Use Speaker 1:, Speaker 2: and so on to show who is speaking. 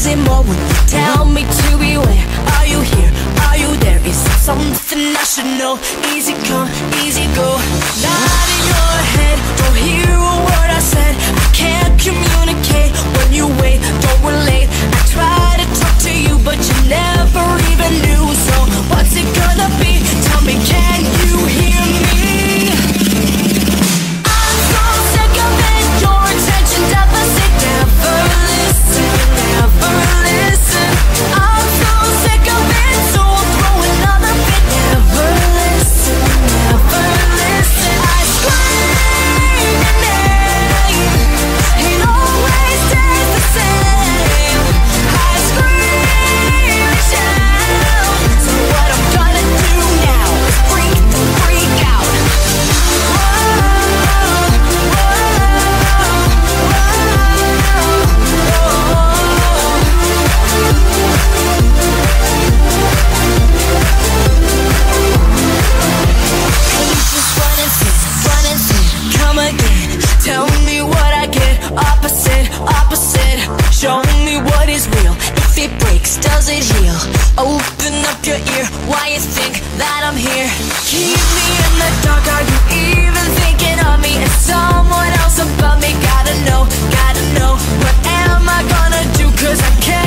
Speaker 1: it more when you tell me to beware? Are you here? Are you there? Is it something I should know? Easy come, easy go. Not in your head, don't hear a word I said. I can't communicate when you wait, don't relate. I try to talk to you, but you never even knew. So what's it gonna be? Tell me, can you hear me? I'm so sick of it, your attention deficit. Never listen, never listen. I'm so sick of it, so I'll throw another fit. Never listen, never listen. I scream your name, it always stays the same. I scream and shout, so what I'm gonna do now is freak the freak out. Come again, tell me what I get. Opposite, opposite. Show me what is real. If it breaks, does it heal? Open up your ear. Why you think that I'm here? Keep me in the dark. Are you even thinking of me as someone else above me? Gotta know. What am I gonna do? 'Cause I can't